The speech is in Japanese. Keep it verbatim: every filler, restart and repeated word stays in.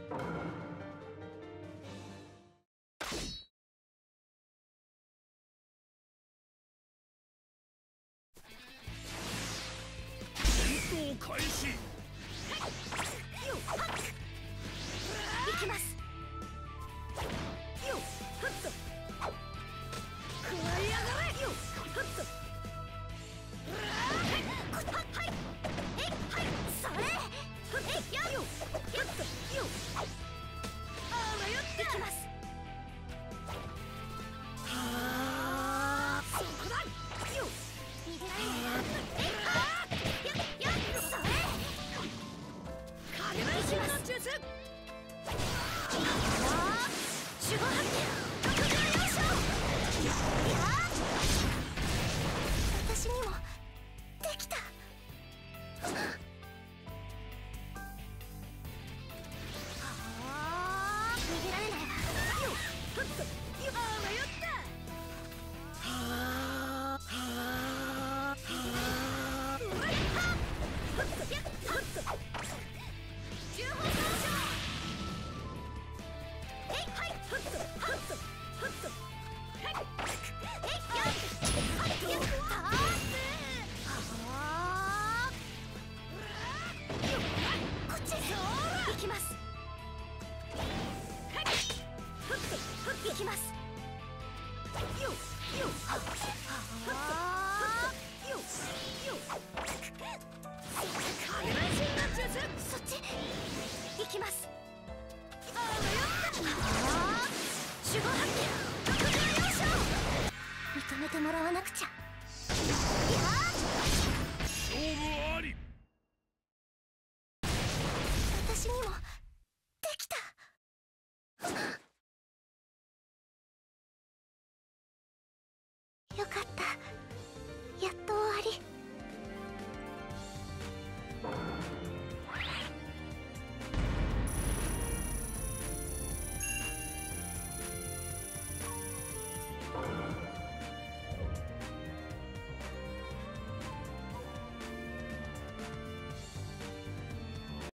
戦闘開始。 いきます。よっふっと食らい上がれ。よっふっとはいはいえはいそれふっやよやっとよあらよってきます。はあそこだよ逃げられないえあややそれ影分身の術。守護発見特上優勝。いや私にもできた。はあ逃げられないわ。よっふっとよあらよったはあはあはあうわっはっふっとやっふっと重宝参照。えいはいふっとふっとふっとえいやっはいやったーはあこっち行きます。ふっとふっと行きます。よよはっふっとよよ影分身の術。そっち行きます。